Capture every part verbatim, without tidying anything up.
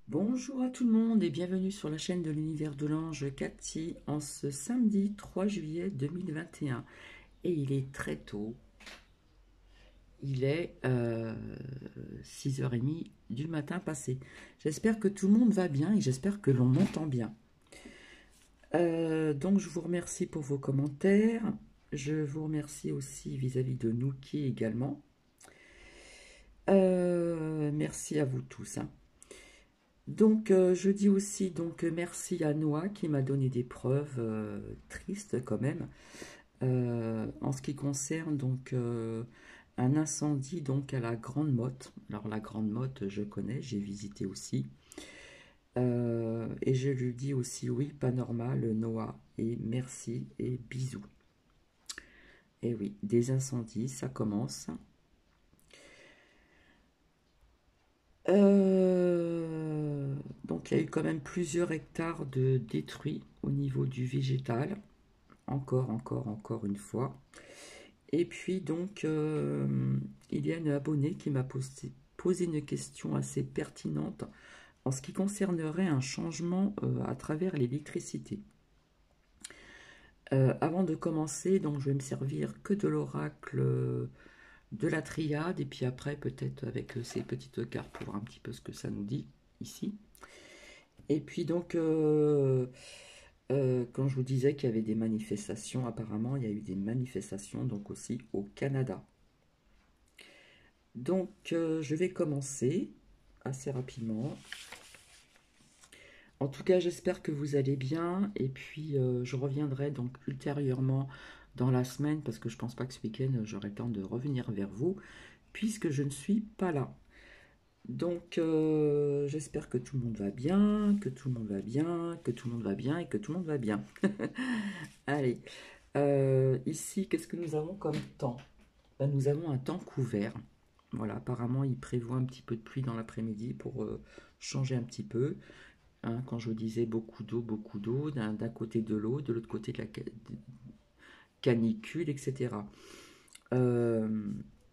Bonjour à tout le monde et bienvenue sur la chaîne de l'univers de l'ange Cathy en ce samedi trois juillet deux mille vingt et un. Et il est très tôt, il est euh, six heures trente du matin passé. J'espère que tout le monde va bien et j'espère que l'on m'entend bien. Euh, donc je vous remercie pour vos commentaires, je vous remercie aussi vis-à-vis de Nouki également. Euh, merci à vous tous, hein. Donc, euh, je dis aussi donc merci à Noah qui m'a donné des preuves euh, tristes quand même euh, en ce qui concerne donc euh, un incendie donc à la Grande Motte. Alors la Grande Motte, je connais, j'ai visité aussi. Euh, et je lui dis aussi oui, pas normal Noah et merci et bisous. Et oui, des incendies, ça commence. Euh, donc il y a eu quand même plusieurs hectares de détruits au niveau du végétal. Encore, encore, encore une fois. Et puis donc, euh, il y a une abonnée qui m'a posé, posé une question assez pertinente en ce qui concernerait un changement euh, à travers l'électricité. Euh, avant de commencer, donc je vais me servir que de l'oracle euh, de la triade, et puis après peut-être avec euh, ces petites cartes pour voir un petit peu ce que ça nous dit ici. Et puis donc, euh, euh, quand je vous disais qu'il y avait des manifestations, apparemment il y a eu des manifestations donc aussi au Canada. Donc euh, je vais commencer assez rapidement. En tout cas, j'espère que vous allez bien. Et puis euh, je reviendrai donc ultérieurement dans la semaine parce que je pense pas que ce week-end j'aurai le temps de revenir vers vous puisque je ne suis pas là. Donc euh, j'espère que tout le monde va bien, que tout le monde va bien, que tout le monde va bien et que tout le monde va bien. Allez, euh, ici, qu'est-ce que nous avons comme temps? Ben, nous avons un temps couvert. Voilà, apparemment, il prévoit un petit peu de pluie dans l'après-midi pour euh, changer un petit peu. Hein, quand je vous disais beaucoup d'eau, beaucoup d'eau, d'un côté de l'eau, de l'autre côté de la canicule, et cetera. Euh,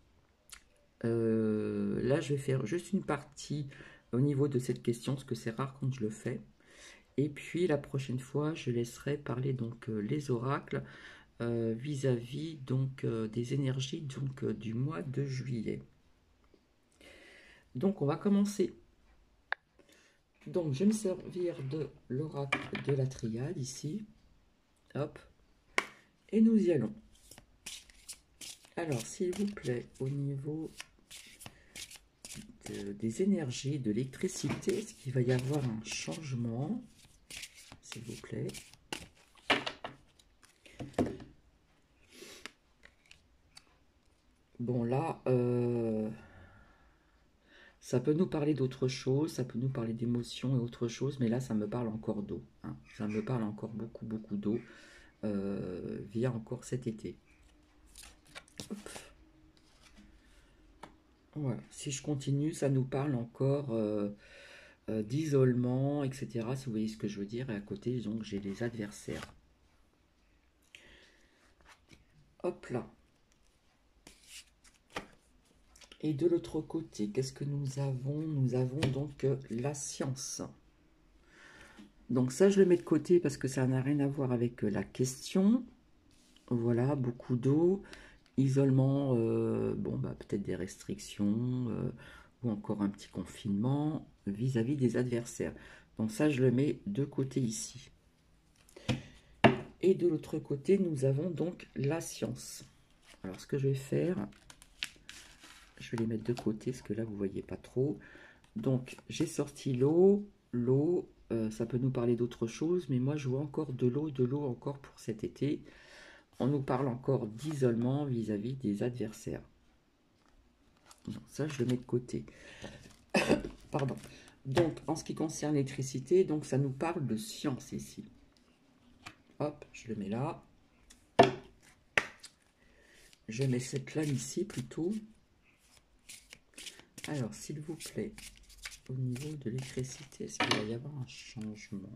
euh, là, je vais faire juste une partie au niveau de cette question, parce que c'est rare quand je le fais. Et puis, la prochaine fois, je laisserai parler donc euh, les oracles vis-à-vis -vis, donc euh, des énergies donc euh, du mois de juillet. Donc, on va commencer. Donc, je vais me servir de l'oracle de la triade ici. Hop. Et nous y allons. Alors, s'il vous plaît, au niveau de, des énergies, de l'électricité, est-ce qu'il va y avoir un changement? S'il vous plaît. Bon, là, euh, ça peut nous parler d'autre chose, ça peut nous parler d'émotions et autre chose, mais là, ça me parle encore d'eau. Hein. Ça me parle encore beaucoup, beaucoup d'eau euh, via encore cet été. Hop. Voilà. Si je continue, ça nous parle encore euh, euh, d'isolement, et cetera. Si vous voyez ce que je veux dire. Et à côté, donc, j'ai les adversaires. Hop là. Et de l'autre côté, qu'est-ce que nous avons? Nous avons donc euh, la science. Donc ça, je le mets de côté parce que ça n'a rien à voir avec euh, la question. Voilà, beaucoup d'eau, isolement, euh, bon, bah, peut-être des restrictions, euh, ou encore un petit confinement vis-à-vis des adversaires. Donc ça, je le mets de côté ici. Et de l'autre côté, nous avons donc la science. Alors, ce que je vais faire, je vais les mettre de côté, parce que là, vous ne voyez pas trop. Donc, j'ai sorti l'eau, l'eau, euh, ça peut nous parler d'autre chose, mais moi, je vois encore de l'eau, de l'eau encore pour cet été. On nous parle encore d'isolement vis-à-vis des adversaires. Donc, ça, je le mets de côté. Pardon. Donc, en ce qui concerne l'électricité, donc ça nous parle de science ici. Hop, je le mets là. Je mets cette lame ici plutôt. Alors, s'il vous plaît, au niveau de l'électricité, est-ce qu'il va y avoir un changement?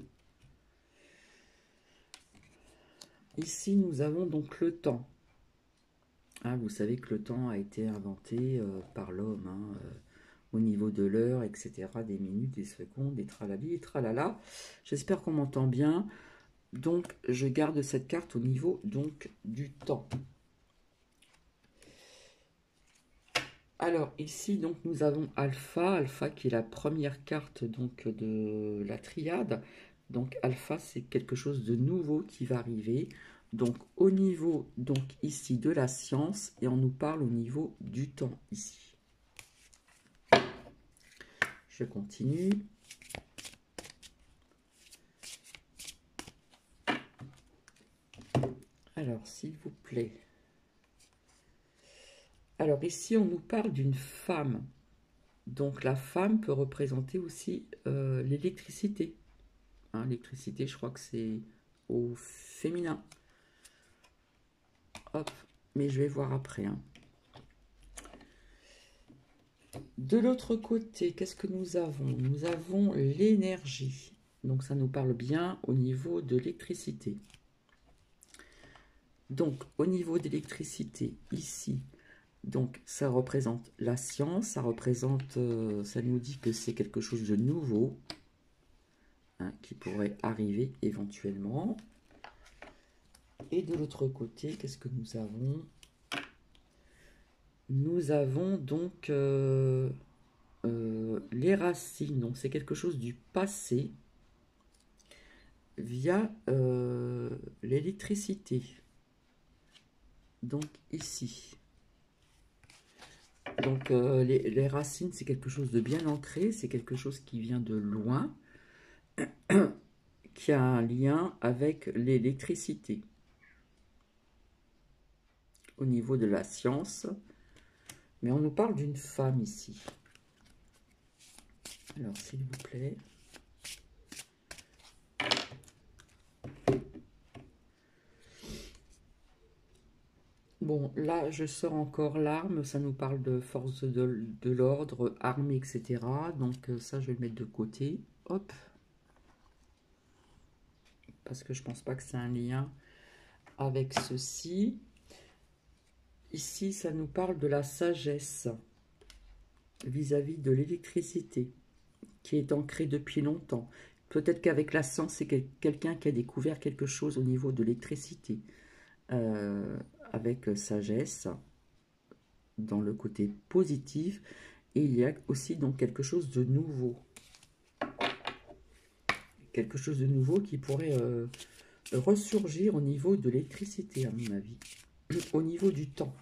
Ici, nous avons donc le temps. Hein, vous savez que le temps a été inventé euh, par l'homme. Hein, euh, au niveau de l'heure, et cetera, des minutes, des secondes, des tralali et tralala. J'espère qu'on m'entend bien. Donc, je garde cette carte au niveau donc du temps. Alors, ici, donc, nous avons Alpha. Alpha qui est la première carte donc de la triade. Donc, Alpha, c'est quelque chose de nouveau qui va arriver. Donc, au niveau, donc, ici, de la science. Et on nous parle au niveau du temps, ici. Je continue. Alors, s'il vous plaît. Alors, ici, on nous parle d'une femme. Donc, la femme peut représenter aussi euh, l'électricité. Hein, l'électricité, je crois que c'est au féminin. Hop, mais je vais voir après. Hein. De l'autre côté, qu'est-ce que nous avons? Nous avons l'énergie. Donc, ça nous parle bien au niveau de l'électricité. Donc, au niveau d'électricité, ici, donc ça représente la science, ça représente, euh, ça nous dit que c'est quelque chose de nouveau hein, qui pourrait arriver éventuellement. Et de l'autre côté, qu'est-ce que nous avons? Nous avons donc euh, euh, les racines, donc c'est quelque chose du passé via euh, l'électricité. Donc ici. Donc euh, les, les racines, c'est quelque chose de bien ancré, c'est quelque chose qui vient de loin, qui a un lien avec l'électricité. Au niveau de la science, mais on nous parle d'une femme ici. Alors, s'il vous plaît. Bon, là, je sors encore l'arme. Ça nous parle de force de, de l'ordre, armée, et cetera. Donc, ça, je vais le mettre de côté. Hop. Parce que je pense pas que c'est un lien avec ceci. Ici, ça nous parle de la sagesse vis-à-vis de l'électricité qui est ancrée depuis longtemps. Peut-être qu'avec la science, c'est quelqu'un qui a découvert quelque chose au niveau de l'électricité. Euh, avec sagesse, dans le côté positif. Et il y a aussi donc quelque chose de nouveau. Quelque chose de nouveau qui pourrait euh, ressurgir au niveau de l'électricité, à mon avis. Au niveau du temps.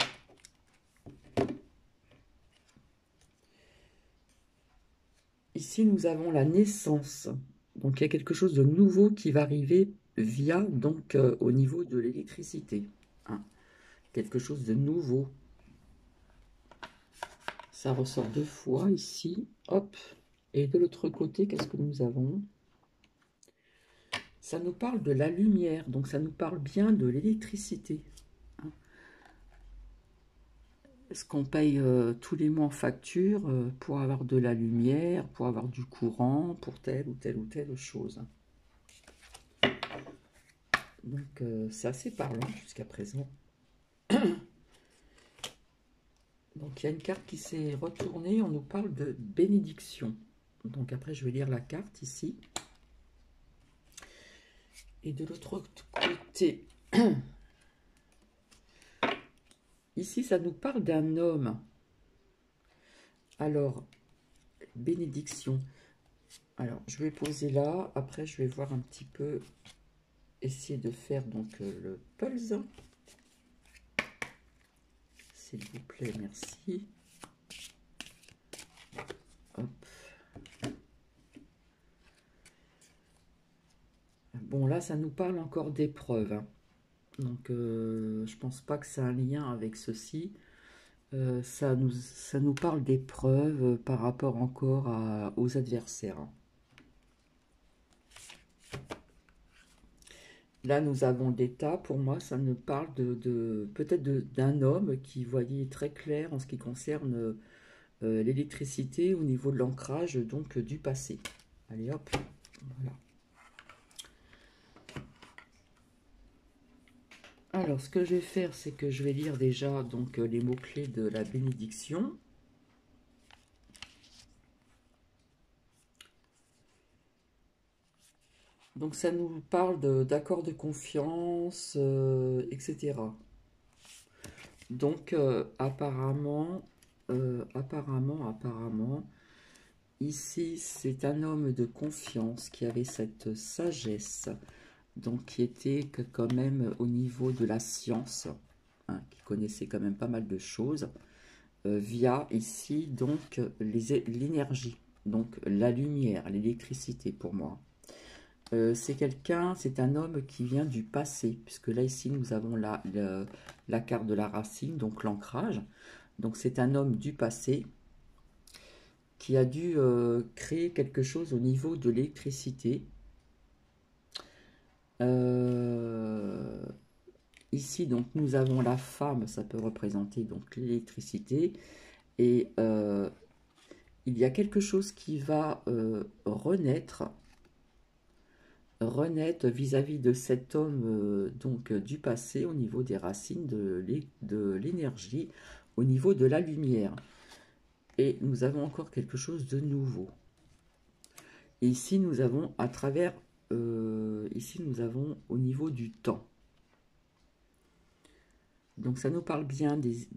Ici, nous avons la naissance. Donc, il y a quelque chose de nouveau qui va arriver via, donc, euh, au niveau de l'électricité. Hein. Quelque chose de nouveau. Ça ressort deux fois ici. Hop. Et de l'autre côté, qu'est-ce que nous avons? Ça nous parle de la lumière. Donc, ça nous parle bien de l'électricité. Est-ce qu'on paye euh, tous les mois en facture euh, pour avoir de la lumière, pour avoir du courant, pour telle ou telle ou telle chose. Donc, euh, c'est assez parlant jusqu'à présent. Donc, il y a une carte qui s'est retournée. On nous parle de bénédiction. Donc, après, je vais lire la carte ici. Et de l'autre côté... Ici, ça nous parle d'un homme. Alors, bénédiction. Alors, je vais poser là. Après, je vais voir un petit peu, essayer de faire donc le pulse. S'il vous plaît, merci. Hop. Bon, là, ça nous parle encore d'épreuves. Hein. Donc, euh, je pense pas que c'est un lien avec ceci. Euh, ça, nous, ça nous parle d'épreuves par rapport encore à, aux adversaires. Là, nous avons l'état. Pour moi, ça nous parle de, de peut-être d'un homme qui voyait très clair en ce qui concerne euh, l'électricité au niveau de l'ancrage donc du passé. Allez, hop, voilà. Alors, ce que je vais faire, c'est que je vais lire déjà donc les mots-clés de la bénédiction. Donc ça nous parle d'accords de, de confiance, euh, et cetera. Donc euh, apparemment, euh, apparemment, apparemment, ici c'est un homme de confiance qui avait cette sagesse, donc qui était que quand même au niveau de la science, hein, qui connaissait quand même pas mal de choses, euh, via ici donc l'énergie, donc la lumière, l'électricité pour moi. Euh, c'est quelqu'un, c'est un homme qui vient du passé, puisque là ici nous avons la, la, la carte de la racine, donc l'ancrage. Donc c'est un homme du passé qui a dû euh, créer quelque chose au niveau de l'électricité. Euh, ici donc nous avons la femme, ça peut représenter donc l'électricité, et euh, il y a quelque chose qui va euh, renaître renaître vis-à-vis de cet homme euh, donc du passé au niveau des racines de l'énergie, au niveau de la lumière. Et nous avons encore quelque chose de nouveau. Et ici nous avons à travers, euh, ici nous avons au niveau du temps. Donc ça nous parle bien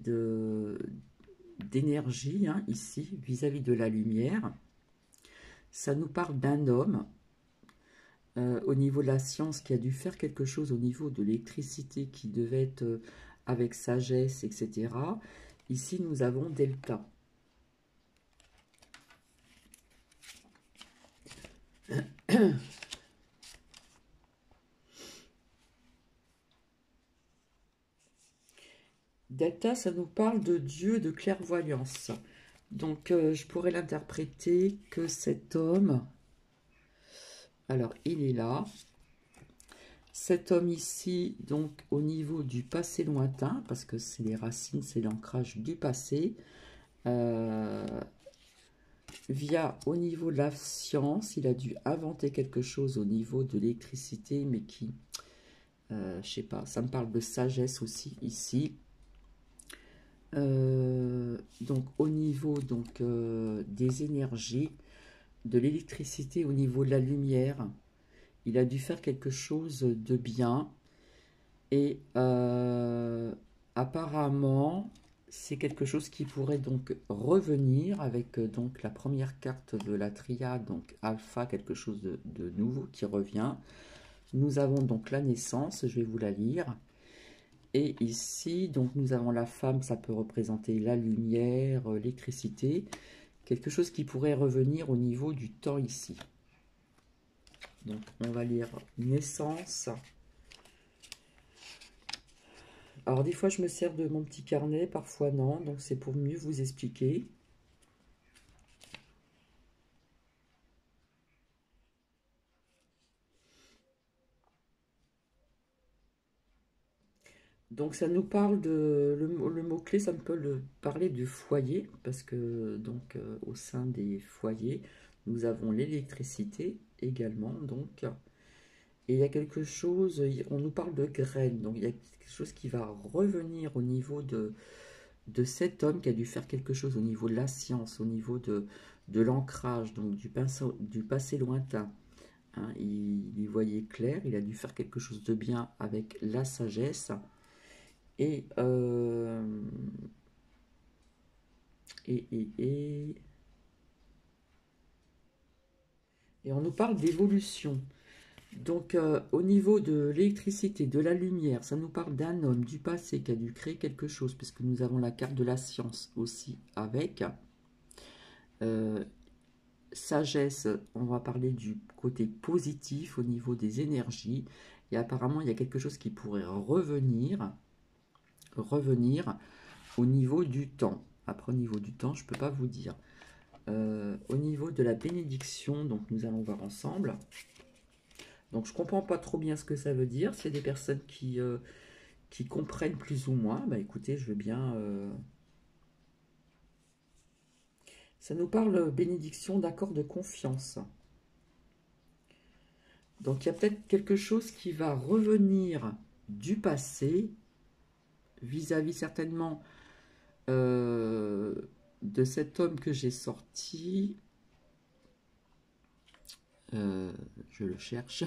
d'énergie, hein, ici, vis-à-vis de la lumière. Ça nous parle d'un homme. Euh, au niveau de la science, qui a dû faire quelque chose au niveau de l'électricité, qui devait être euh, avec sagesse, et cetera. Ici, nous avons delta. Delta, ça nous parle de Dieu, de clairvoyance. Donc, euh, je pourrais l'interpréter que cet homme... Alors, il est là. Cet homme ici, donc, au niveau du passé lointain, parce que c'est les racines, c'est l'ancrage du passé, euh, via au niveau de la science, il a dû inventer quelque chose au niveau de l'électricité, mais qui, euh, je sais pas, ça me parle de sagesse aussi ici. Euh, donc au niveau donc euh, des énergies, de l'électricité, au niveau de la lumière, il a dû faire quelque chose de bien. Et euh, apparemment, c'est quelque chose qui pourrait donc revenir avec euh, donc la première carte de la triade, donc alpha, quelque chose de, de nouveau qui revient. Nous avons donc la naissance, je vais vous la lire. Et ici, donc nous avons la femme, ça peut représenter la lumière, euh, l'électricité, quelque chose qui pourrait revenir au niveau du temps ici. Donc on va lire naissance. Alors des fois je me sers de mon petit carnet, parfois non, donc c'est pour mieux vous expliquer. Donc ça nous parle de, le, le mot-clé, ça me peut le, parler du foyer, parce que donc euh, au sein des foyers, nous avons l'électricité également, donc, et il y a quelque chose, on nous parle de graines, donc il y a quelque chose qui va revenir au niveau de, de cet homme qui a dû faire quelque chose au niveau de la science, au niveau de, de l'ancrage, donc du, pinceau, du passé lointain. Hein, il, il y voyait clair, il a dû faire quelque chose de bien avec la sagesse. Et, euh, et, et, et, et on nous parle d'évolution. Donc, euh, au niveau de l'électricité, de la lumière, ça nous parle d'un homme du passé qui a dû créer quelque chose, puisque nous avons la carte de la science aussi avec. Euh, sagesse, on va parler du côté positif au niveau des énergies. Et apparemment, il y a quelque chose qui pourrait revenir, revenir au niveau du temps. Après, au niveau du temps, je ne peux pas vous dire. Euh, au niveau de la bénédiction, donc nous allons voir ensemble. Donc je ne comprends pas trop bien ce que ça veut dire. S'il y a des personnes qui, euh, qui comprennent plus ou moins, bah écoutez, je veux bien... Euh... Ça nous parle bénédiction d'accord de confiance. Donc il y a peut-être quelque chose qui va revenir du passé, vis-à-vis certainement euh, de cet homme que j'ai sorti. Euh, je le cherche.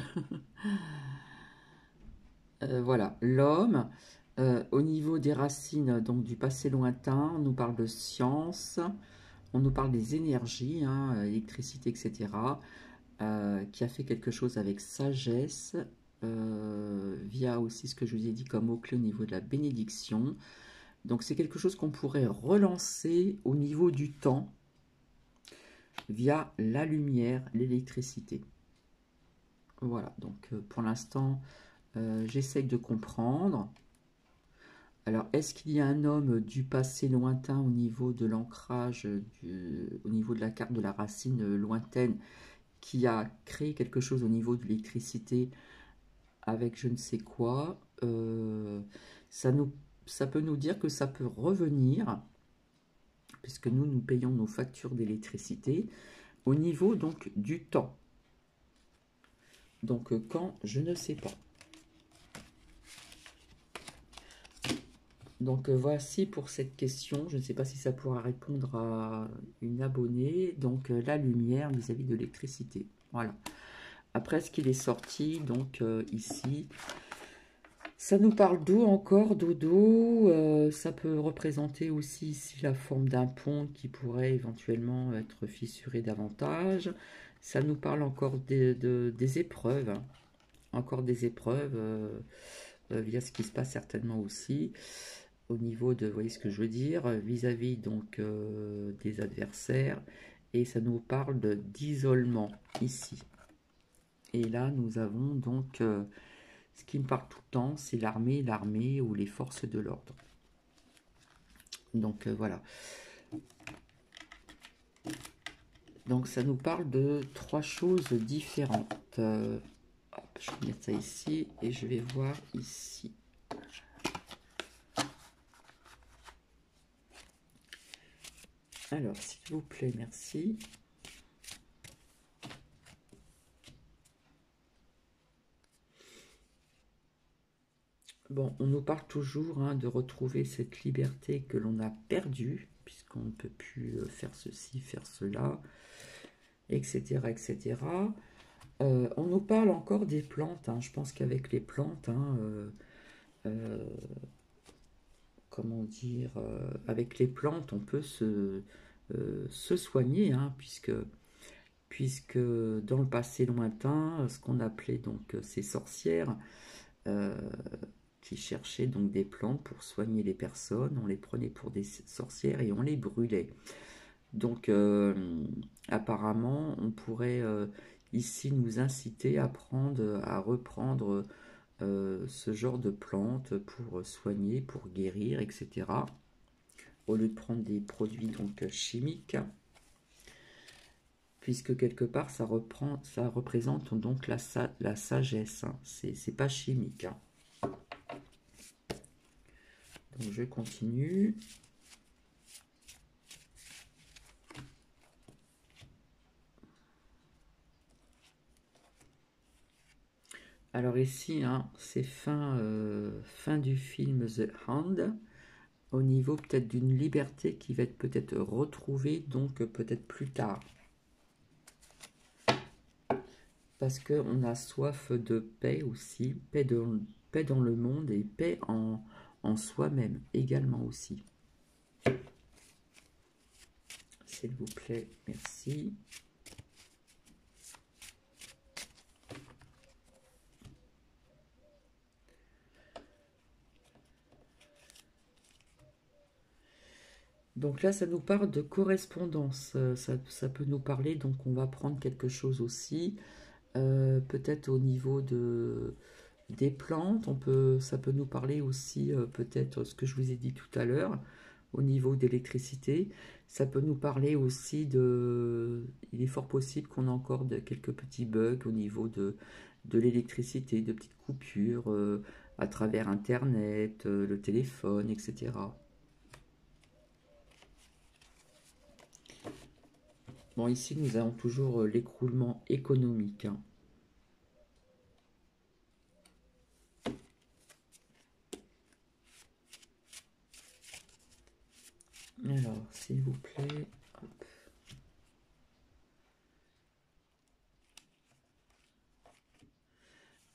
euh, voilà, l'homme. Euh, au niveau des racines, donc du passé lointain, on nous parle de science, on nous parle des énergies, hein, électricité, et cetera, euh, qui a fait quelque chose avec sagesse, euh, via aussi ce que je vous ai dit comme mot-clé au niveau de la bénédiction. Donc c'est quelque chose qu'on pourrait relancer au niveau du temps, via la lumière, l'électricité. Voilà, donc euh, pour l'instant, euh, j'essaye de comprendre. Alors, est-ce qu'il y a un homme du passé lointain au niveau de l'ancrage, au niveau de la carte de la racine lointaine, qui a créé quelque chose au niveau de l'électricité avec je ne sais quoi? euh, ça, nous, ça peut nous dire que ça peut revenir, puisque nous, nous payons nos factures d'électricité, au niveau donc du temps. Donc, euh, quand, je ne sais pas. Donc, euh, voici pour cette question. Je ne sais pas si ça pourra répondre à une abonnée. Donc, euh, la lumière vis-à-vis de l'électricité. Voilà. Après, ce qu'il est sorti, donc, euh, ici, ça nous parle d'eau encore, dodo. Euh, ça peut représenter aussi ici la forme d'un pont qui pourrait éventuellement être fissuré davantage. Ça nous parle encore des, de, des épreuves. Encore des épreuves, euh, euh, via ce qui se passe certainement aussi au niveau de, vous voyez ce que je veux dire, vis-à-vis -vis donc euh, des adversaires, et ça nous parle d'isolement ici. Et là, nous avons donc, euh, ce qui me parle tout le temps, c'est l'armée, l'armée ou les forces de l'ordre. Donc euh, voilà. Donc ça nous parle de trois choses différentes. Euh, hop, je vais mettre ça ici et je vais voir ici. Alors, s'il vous plaît, merci. Bon, on nous parle toujours hein, de retrouver cette liberté que l'on a perdue, puisqu'on ne peut plus faire ceci, faire cela, et cetera, et cetera. Euh, on nous parle encore des plantes. Hein. Je pense qu'avec les plantes, hein, euh, euh, comment dire, euh, avec les plantes, on peut se, euh, se soigner, hein, puisque, puisque dans le passé lointain, ce qu'on appelait donc ces sorcières, euh, qui cherchaient donc des plantes pour soigner les personnes, on les prenait pour des sorcières et on les brûlait. Donc euh, apparemment, on pourrait euh, ici nous inciter à prendre, à reprendre euh, ce genre de plantes pour soigner, pour guérir, et cetera. Au lieu de prendre des produits donc chimiques, puisque quelque part ça reprend, ça représente donc la, la sagesse. Hein. C'est pas chimique. Hein. Donc je continue. Alors ici, hein, c'est fin, euh, fin du film The Hand, au niveau peut-être d'une liberté qui va être peut-être retrouvée, donc peut-être plus tard. Parce qu'on a soif de paix aussi, paix, de, paix dans le monde et paix en, en soi-même également aussi. S'il vous plaît, merci. Donc là, ça nous parle de correspondance. Ça, ça peut nous parler, donc on va prendre quelque chose aussi. Euh, peut-être au niveau de, des plantes, on peut, ça peut nous parler aussi, euh, peut-être ce que je vous ai dit tout à l'heure, au niveau d'électricité. Ça peut nous parler aussi de... Il est fort possible qu'on ait encore de, quelques petits bugs au niveau de, de l'électricité, de petites coupures euh, à travers Internet, euh, le téléphone, et cetera. Bon, ici, nous avons toujours l'écroulement économique. Hein. Alors, s'il vous plaît. Hop.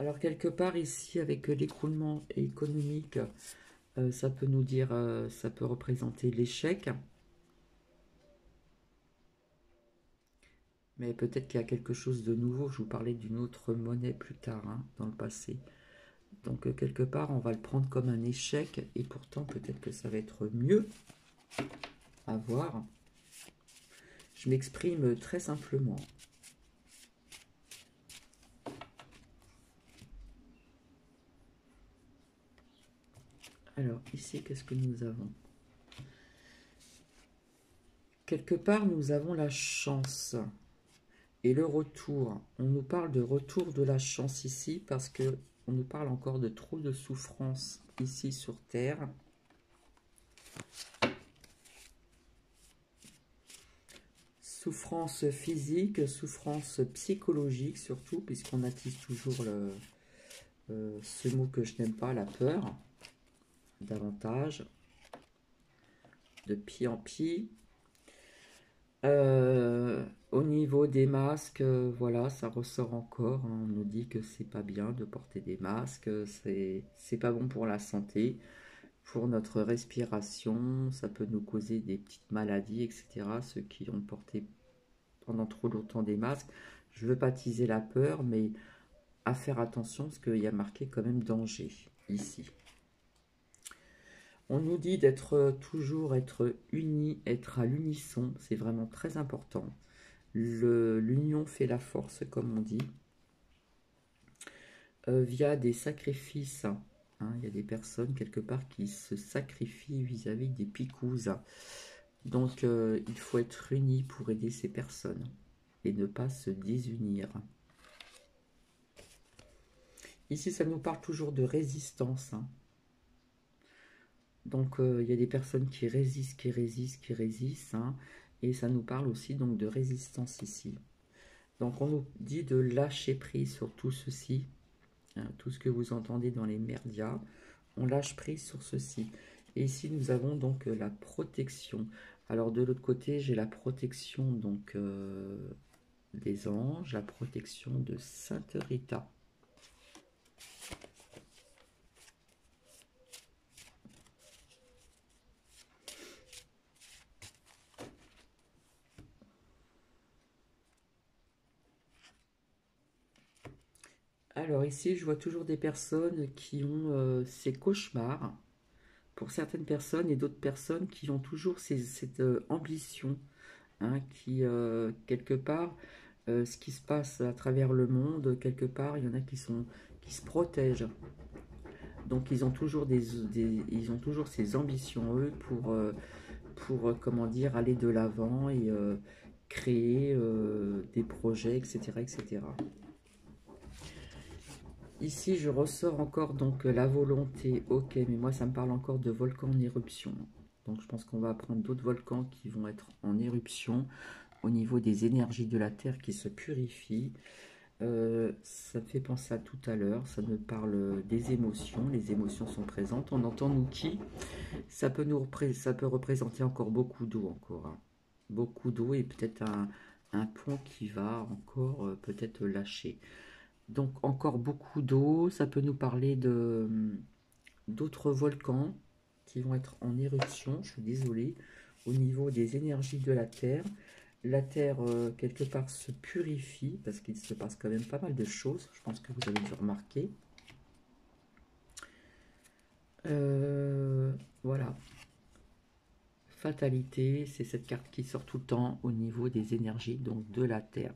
Alors, quelque part ici, avec l'écroulement économique, euh, ça peut nous dire, euh, ça peut représenter l'échec. Mais peut-être qu'il y a quelque chose de nouveau. Je vous parlais d'une autre monnaie plus tard, hein, dans le passé. Donc, euh, quelque part, on va le prendre comme un échec. Et pourtant, peut-être que ça va être mieux à voir. Je m'exprime très simplement. Alors, ici, qu'est-ce que nous avons? Quelque part, nous avons la chance et le retour. On nous parle de retour de la chance ici parce que on nous parle encore de trop de souffrance ici sur Terre. Souffrance physique, souffrance psychologique surtout, puisqu'on attise toujours le, euh, ce mot que je n'aime pas, la peur, davantage, de pis en pis. Euh, au niveau des masques, euh, voilà, ça ressort encore, hein. On nous dit que c'est pas bien de porter des masques, c'est c'est pas bon pour la santé, pour notre respiration, ça peut nous causer des petites maladies, et cetera. Ceux qui ont porté pendant trop longtemps des masques, je veux pas teaser la peur, mais à faire attention parce qu'il y a marqué quand même danger ici. On nous dit d'être toujours être unis, être à l'unisson, c'est vraiment très important. L'union fait la force, comme on dit. Euh, via des sacrifices, hein, il y a des personnes quelque part qui se sacrifient vis-à-vis des picouses. Donc euh, il faut être unis pour aider ces personnes et ne pas se désunir. Ici, ça nous parle toujours de résistance, hein. Donc, euh, il y a des personnes qui résistent, qui résistent, qui résistent, hein, et ça nous parle aussi donc de résistance ici. Donc, on nous dit de lâcher prise sur tout ceci, hein, tout ce que vous entendez dans les merdias, on lâche prise sur ceci. Et ici, nous avons donc euh, la protection. Alors, de l'autre côté, j'ai la protection donc euh, des anges, la protection de Sainte Rita. Alors ici, je vois toujours des personnes qui ont euh, ces cauchemars, pour certaines personnes, et d'autres personnes qui ont toujours ces, cette euh, ambition, hein, qui, euh, quelque part, euh, ce qui se passe à travers le monde, quelque part, il y en a qui, sont, qui se protègent. Donc ils ont toujours, des, des ils ont toujours ces ambitions, eux, pour, euh, pour euh, comment dire, aller de l'avant et euh, créer euh, des projets, et cetera, et cetera. Ici, je ressors encore donc la volonté. Ok, mais moi, ça me parle encore de volcans en éruption. Donc, je pense qu'on va apprendre d'autres volcans qui vont être en éruption au niveau des énergies de la Terre qui se purifient. Euh, ça me fait penser à tout à l'heure. Ça me parle des émotions. Les émotions sont présentes. On entend Nuki. Ça peut, nous ça peut représenter encore beaucoup d'eau encore, hein. Beaucoup d'eau et peut-être un, un pont qui va encore euh, peut-être lâcher. Donc encore beaucoup d'eau, ça peut nous parler de d'autres volcans qui vont être en éruption, je suis désolée, au niveau des énergies de la Terre. La Terre, euh, quelque part, se purifie, parce qu'il se passe quand même pas mal de choses, je pense que vous avez dû remarquer. Euh, voilà. Fatalité, c'est cette carte qui sort tout le temps au niveau des énergies donc de la Terre.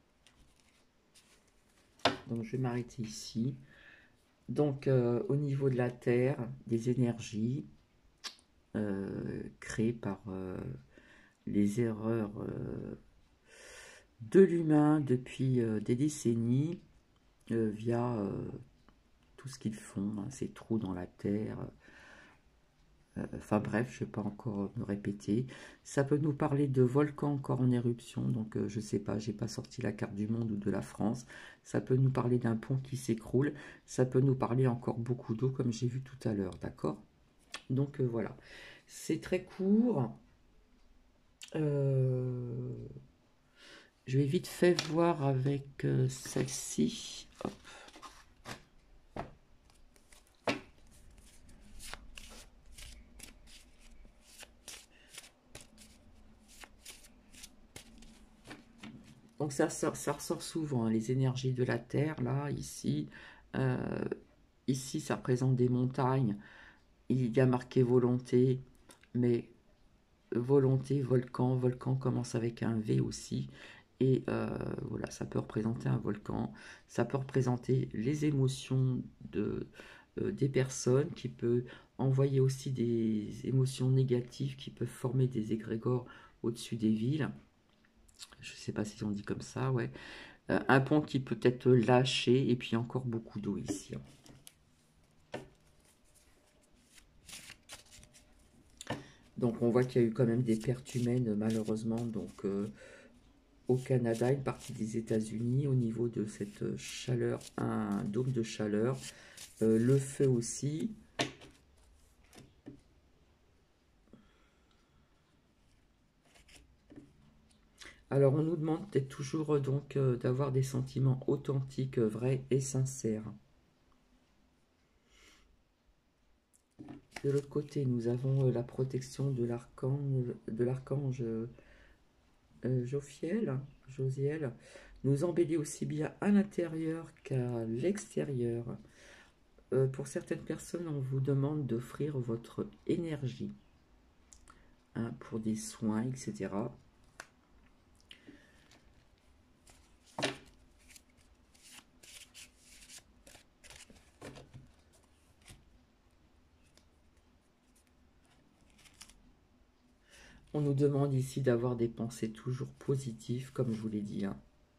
Donc je vais m'arrêter ici. Donc euh, au niveau de la Terre, des énergies euh, créées par euh, les erreurs euh, de l'humain depuis euh, des décennies euh, via euh, tout ce qu'ils font, hein, ces trous dans la Terre. Euh, enfin bref, je ne vais pas encore me répéter. Ça peut nous parler de volcans encore en éruption, donc euh, je ne sais pas, j'ai pas sorti la carte du monde ou de la France. Ça peut nous parler d'un pont qui s'écroule. Ça peut nous parler encore beaucoup d'eau, comme j'ai vu tout à l'heure, d'accord? Donc euh, voilà, c'est très court. Euh, je vais vite fait voir avec euh, celle-ci. Hop. Donc ça, ça, ça ressort souvent, hein, les énergies de la Terre, là, ici. Euh, ici, ça représente des montagnes. Il y a marqué volonté, mais volonté, volcan, volcan commence avec un V aussi. Et euh, voilà, ça peut représenter un volcan. Ça peut représenter les émotions de, euh, des personnes, qui peut envoyer aussi des émotions négatives qui peuvent former des égrégores au-dessus des villes. Je ne sais pas si on dit comme ça, ouais. Euh, un pont qui peut être lâché, et puis encore beaucoup d'eau ici. Donc on voit qu'il y a eu quand même des pertes humaines, malheureusement, donc euh, au Canada, une partie des États-Unis, au niveau de cette chaleur, un dôme de chaleur. Euh, le feu aussi. Alors on nous demande peut-être toujours donc euh, d'avoir des sentiments authentiques, vrais et sincères. De l'autre côté, nous avons euh, la protection de l'archange, de l'archange euh, Jophiel, Josiel, nous embellit aussi bien à l'intérieur qu'à l'extérieur. Euh, pour certaines personnes, on vous demande d'offrir votre énergie, hein, pour des soins, et cetera. On nous demande ici d'avoir des pensées toujours positives, comme je vous l'ai dit, hein.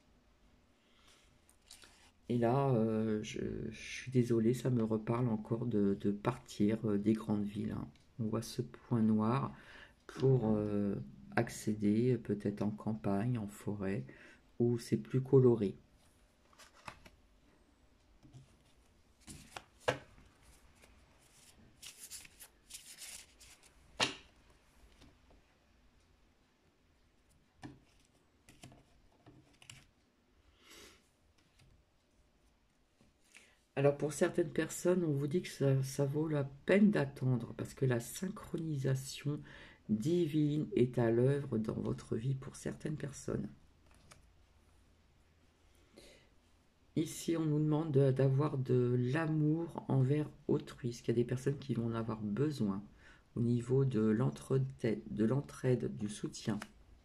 Et là, euh, je, je suis désolée, ça me reparle encore de, de partir euh, des grandes villes, hein. On voit ce point noir pour euh, accéder peut-être en campagne, en forêt, où c'est plus coloré. Alors pour certaines personnes, on vous dit que ça, ça vaut la peine d'attendre, parce que la synchronisation divine est à l'œuvre dans votre vie pour certaines personnes. Ici, on nous demande d'avoir de l'amour envers autrui, parce qu'il y a des personnes qui vont en avoir besoin au niveau de l'entraide, de l'entraide, du soutien.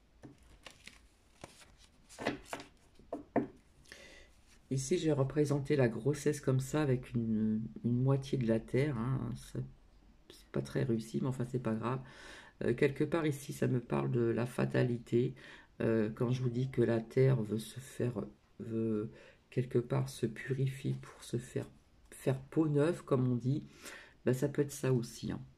Ici, j'ai représenté la grossesse comme ça, avec une, une moitié de la Terre, hein. C'est pas très réussi, mais enfin, c'est pas grave. Euh, quelque part ici, ça me parle de la fatalité. Euh, quand je vous dis que la Terre veut se faire, veut quelque part se purifier pour se faire, faire peau neuve, comme on dit, ben, ça peut être ça aussi, hein.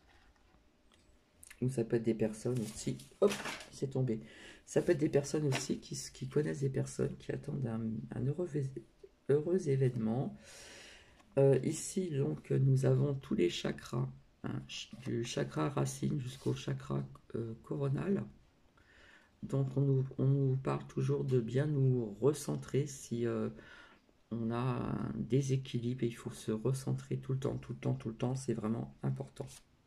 Ou ça peut être des personnes aussi, hop, c'est tombé. Ça peut être des personnes aussi qui, qui connaissent des personnes qui attendent un, un heureux, heureux événement. Euh, ici, donc, nous avons tous les chakras, hein, du chakra racine jusqu'au chakra euh, coronal. Donc, on nous, on nous parle toujours de bien nous recentrer si euh, on a un déséquilibre, et il faut se recentrer tout le temps, tout le temps, tout le temps. C'est vraiment important.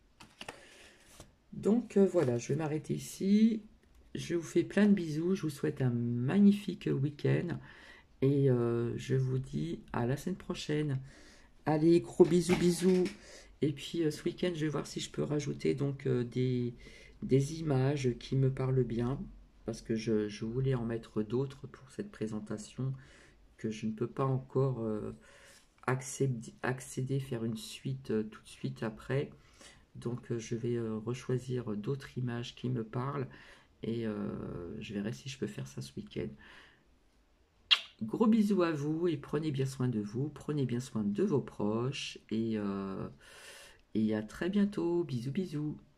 Donc, euh, voilà, je vais m'arrêter ici. Je vous fais plein de bisous. Je vous souhaite un magnifique week-end. Et euh, je vous dis à la semaine prochaine. Allez, gros bisous, bisous. Et puis euh, ce week-end, je vais voir si je peux rajouter donc euh, des, des images qui me parlent bien. Parce que je, je voulais en mettre d'autres pour cette présentation que je ne peux pas encore euh, accéder, accéder, faire une suite euh, tout de suite après. Donc euh, je vais euh, rechoisir d'autres images qui me parlent. Et euh, je verrai si je peux faire ça ce week-end. Gros bisous à vous et prenez bien soin de vous, prenez bien soin de vos proches et, euh, et à très bientôt. Bisous bisous.